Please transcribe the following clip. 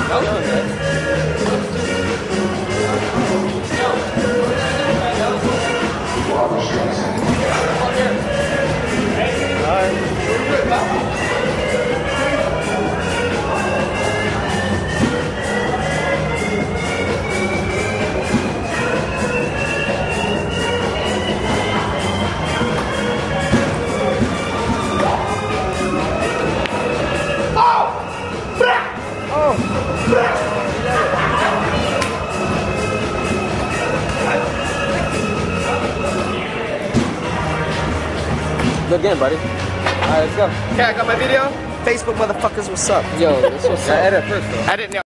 Good game, buddy. Alright, let's go. Okay, I got my video. Facebook motherfuckers, what's up? Yo, this was edit first, though. I didn't know.